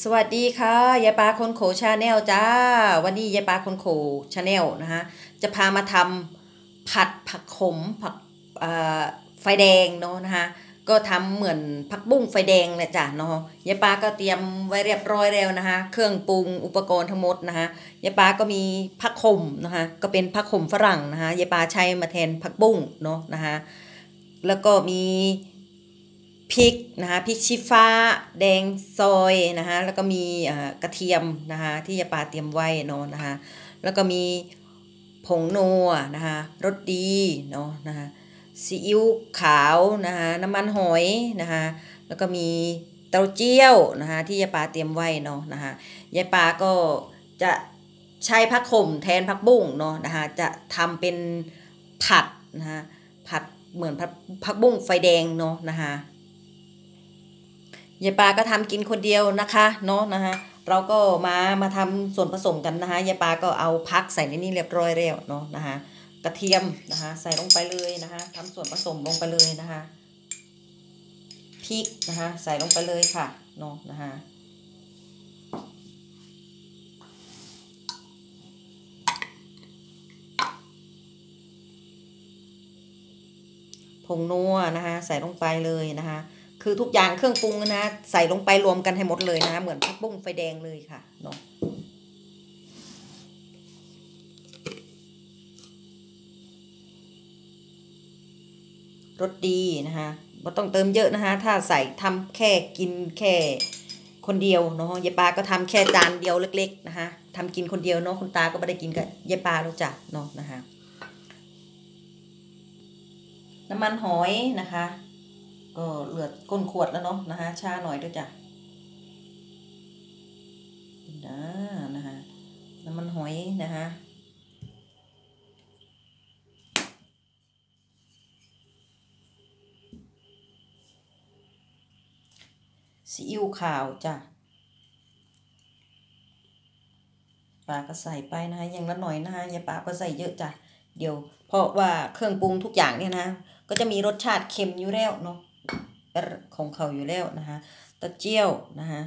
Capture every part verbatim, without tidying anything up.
วัสดีค่ะยายปาคนโขชาแนลจ้าวันนี้ยายปาคนโขชาแนลนะคะจะพามาทำผัดผักขมผักไฟแดงเนาะนะคะก็ทำเหมือนผักบุ้งไฟแดงเลยจ้ะเนาะยายปาก็เตรียมไว้เรียบร้อยแล้วนะคะเครื่องปรุงอุปกรณ์ทั้งหมดนะคะยายปาก็มีผักขมนะคะก็เป็นผักขมฝรั่งนะคะยายปาใช้มาแทนผักบุ้งเนาะนะคะแล้วก็มีพริกนะคะพริกชี้ฟ้าแดงซอยนะคะแล้วก็มีกระเทียมนะคะที่ยายปาเตรียมไว้เนาะนะคะแล้วก็มีผงนัวนะคะรสดีเนาะนะคะซีอิ๊วขาวนะคะน้ำมันหอยนะคะแล้วก็มีเต้าเจี้ยวนะคะที่ยายปาเตรียมไว้เนาะนะคะยายปาก็จะใช้ผักขมแทนผักบุ้งเนาะนะคะจะทำเป็นผัดนะคะผัดเหมือนผักบุ้งไฟแดงเนาะนะคะยายปาก็ทำกินคนเดียวนะคะเนาะนะคะเราก็มามาทำส่วนผสมกันนะคะยายปาก็เอาพักใส่ในนี้เรียบร้อยแล้วเนาะนะคะกระเทียมนะคะใส่ลงไปเลยนะคะทำส่วนผสมลงไปเลยนะคะพริกนะคะใส่ลงไปเลยค่ะเนาะนะคะผงนัวนะคะใส่ลงไปเลยนะคะคือทุกอย่างเครื่องปรุงนะใส่ลงไปรวมกันให้หมดเลยนะคะเหมือนผักบุ้งไฟแดงเลยค่ะเนาะรสดีนะคะไม่ต้องเติมเยอะนะคะถ้าใส่ทำแค่กินแค่คนเดียวเนาะยายปาก็ทำแค่จานเดียวเล็กๆนะคะทำกินคนเดียวเนาะคุณตาก็ไม่ได้กินกับยายปาแล้วจ้ะเนาะนะคะน้ำมันหอยนะคะก็เหลือก้นขวดแล้วเนาะนะคะชาหน่อยด้วยจ้ะนะนะคะน้ำมันหอยนะคะซีอิ๊วขาวจ้ะปาก็ใส่ไปนะคะอย่างละหน่อยนะคะอย่าปาก็ใส่เยอะจ้ะเดี๋ยวเพราะว่าเครื่องปรุงทุกอย่างเนี่ยนะก็จะมีรสชาติเค็มอยู่แล้วเนาะของเขาอยู่แล้วนะคะตะเจียวนะคะ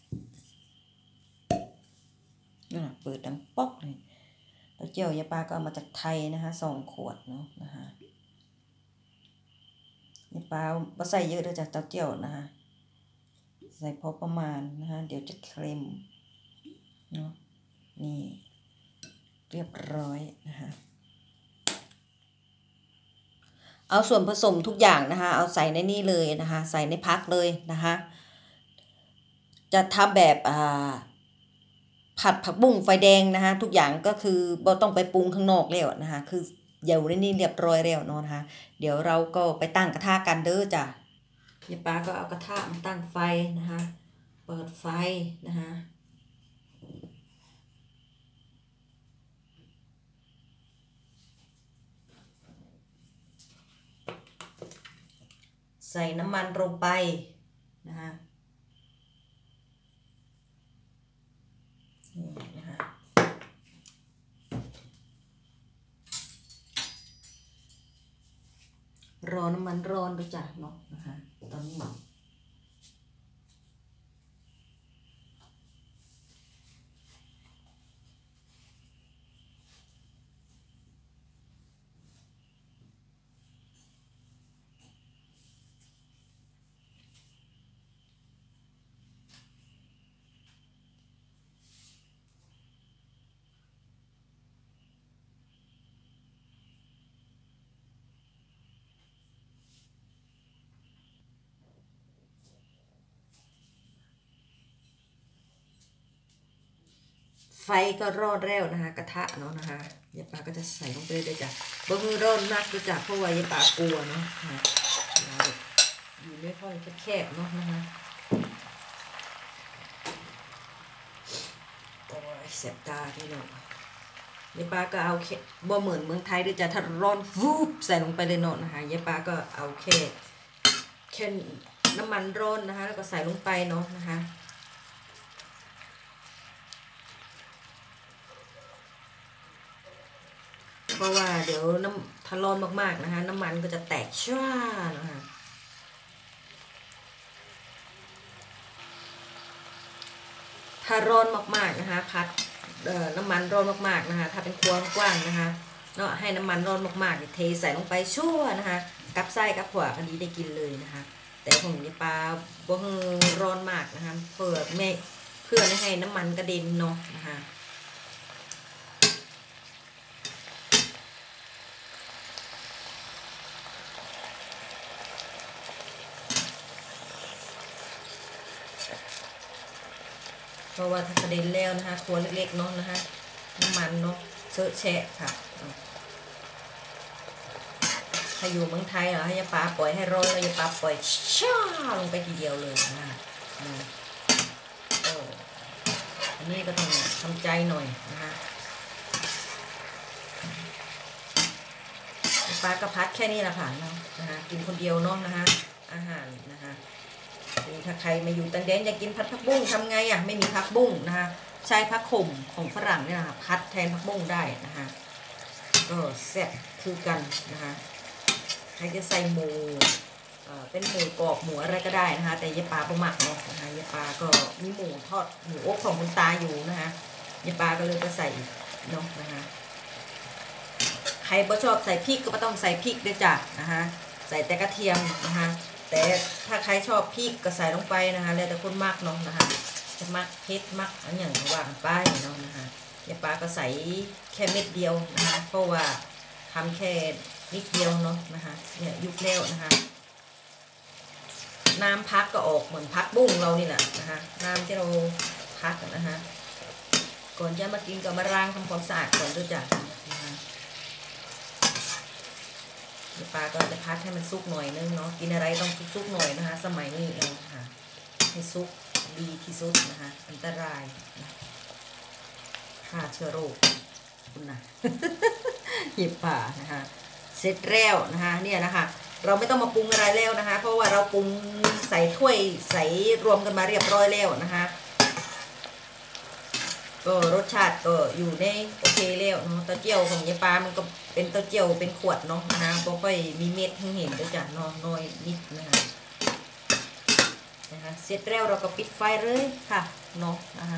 นี่นะเปิดดังป๊อกเลยตะเจียวยาปาก็เอามาจากไทยนะคะสองขวดเนาะนะคะยาปาไม่ใส่เยอะเลยจ้ะตะเจียวนะคะใส่พอประมาณนะคะเดี๋ยวจะเค็มเนาะนี่เรียบร้อยนะคะเอาส่วนผสมทุกอย่างนะคะเอาใส่ในนี่เลยนะคะใส่ในพักเลยนะคะจะทำแบบอ่าผัดผักบุ้งไฟแดงนะคะทุกอย่างก็คือเราต้องไปปรุงข้างนอกแล้วนะคะคือเดี๋ยวในนี่เรียบร้อยแล้วเนาะนะคะเดี๋ยวเราก็ไปตั้งกระทะกันเด้อจ้ะยายปาก็เอากระทะมาตั้งไฟนะคะเปิดไฟนะคะใส่น้ำมันลงไปนะคะนี่นะคะรอน้ำมันร้อนด้วยจ้ะเนาะนะคะตอนนี้ไฟก็ร้อนแล้วนะคะกระทะเนาะนะคะยายปาก็จะใส่ลงไปเลยจ้ะบ่คือร้อนมากด้วยจ้ะเพราะว่ายายปากลัวเนาะอยู่ไม่ค่อยแคบๆเนาะนะคะโอ้ยเสียบตาที่เนาะยายปาก็เอาแค่บ่เหมือนเมืองไทยด้วยจ้ะถ้าร้อนวูบใส่ลงไปเลยเนาะนะคะยายปาก็เอาแค่แค่น้ำมันร้อนนะคะแล้วก็ใส่ลงไปเนาะนะคะเพราะว่าเดี๋ยวน้ำถ้าร้อนมากๆนะคะน้ำมันก็จะแตกช่านะคะถ้าร้อนมากๆนะคะพัดน้ำมันร้อนมากๆนะคะถ้าเป็นครัวกว้างนะคะเนาะให้น้ำมันร้อนมากๆเทใส่ลงไปชั่วนะคะกับไส้กับขวาพอดีได้กินเลยนะคะแต่ผมจะปลาบ่ร้อนมากนะคะเพื่อไม่เพื่อไม่ให้น้ำมันกระเด็นเนาะนะคะเพราะว่าถ้ากระเด็นแล้วนะคะครัวเล็กๆเนาะนะคะน้ำมันเนาะเซอะแฉะค่ะถ้าอยู่เมืองไทยเหรอให้ยาปลาปล่อยให้ร้อนแล้วยาปลาปล่อยช่าลงไปทีเดียวเลยนะอันนี้ก็ต้องทำใจหน่อยนะคะปลากระพัดแค่นี้แหละค่ะเนาะนะคะกินคนเดียวเนาะนะคะอาหารนะคะถ้าใครมาอยู่ตังแดนอยากกินผัดผักบุ้งทำไงอ่ะไม่มีผักบุ้งนะคะใช้ผักขมของฝรั่งเนี่ยนะคะพัดแทนผักบุ้งได้นะคะก็แซ่บคือกันนะคะใครจะใส่หมูเป็นหมูกรอบหมูอะไรก็ได้นะคะแต่ยาปลาประหมักเนาะนะคะยาปลาก็มีหมูทอดหมูอบของคุณตาอยู่นะคะยาปลาก็เลยก็ใส่เนาะนะคะใครบ่ชอบใส่พริกก็ไม่ต้องใส่พริกด้วยจ้ะนะคะใส่แต่กระเทียมนะคะแต่ถ้าใครชอบพริกก็ใส่ลงไปนะคะแล้วแต่คนมากเนาะนะคะจะมักเผ็ดมักอันอย่างว่างไปเนาะนะคะยาปลาก็ใส่แค่เม็ดเดียวนะคะเพราะว่าทำแค่นิดเดียวเนาะนะคะเนี่ยยุบแล้วนะคะน้ำพักก็ออกเหมือนพักบุ้งเรานี่แหละนะคะน้ำที่เราพักนะคะก่อนจะมากินก็มาล้างทำความสะอาดก่อนด้วยจ้ะนะคะปลาก็จะพัดให้มันซุกหน่อยนึงเนาะกินอะไรต้องซุกๆหน่อยนะคะสมัยนี้เราค่ะให้ซุกดีที่สุดนะคะอันตรายฆ่าเชื้อโรคคุณนะหยิบป่านะคะเสร็จแล้วนะคะเนี่ยนะคะเราไม่ต้องมาปรุงอะไรแล้วนะคะเพราะว่าเราปรุงใส่ถ้วยใส่รวมกันมาเรียบร้อยแล้วนะคะก็รสชาติก็อยู่ในโอเคแล้วเนาะเต้าเจี้ยวของยายปลามันก็เป็นเต้าเจี้ยวเป็นขวดเนาะนะคะบ่ค่อยมีเม็ดให้เห็นด้วยจ้ะน้อยน้อยนิดนะคะนะคะเสร็จแล้วเราก็ปิดไฟเลยค่ะเนาะนะคะ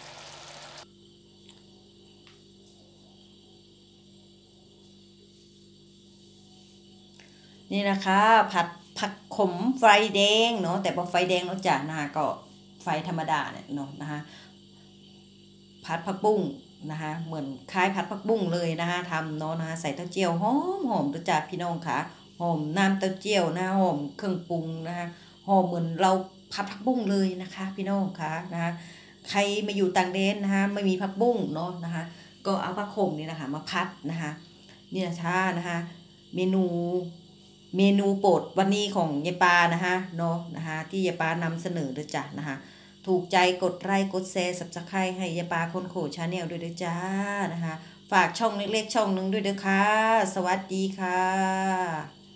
นี่นะคะผัดผักขมไฟแดงเนาะแต่พอไฟแดงเนาะจ้ะนะคะก็ไฟธรรมดาเนี่ยเนาะนะคะผัดผักบุ้งนะคะเหมือนคล้ายผัดผักบุ้งเลยนะคะทำเนาะนะคะใส่เต้าเจี้ยวหอมหอมด้วยจ้ะพี่น้องค่ะหอมน้ำเต้าเจี้ยวนะหอมเครื่องปรุงนะคะหอมเหมือนเราผัดผักบุ้งเลยนะคะพี่น้องค่ะนะคะใครมาอยู่ต่างแดนนะคะไม่มีผักบุ้งเนาะนะคะก็เอาผักขมนี่นะคะมาพัดนะคะนี่นะคะนะคะเมนูเมนูโปรดวันนี้ของยายปานะคะเนาะนะคะที่ยายปานำเสนอด้วยจ้ะนะคะถูกใจกดไลค์กดแชร์ซับสไครต์ให้ยายปาคนโขชาแนลด้วยด้วยจ้านะคะฝากช่องเล็กๆช่องนึงด้วยเด้อค่ะสวัสดีค่ะ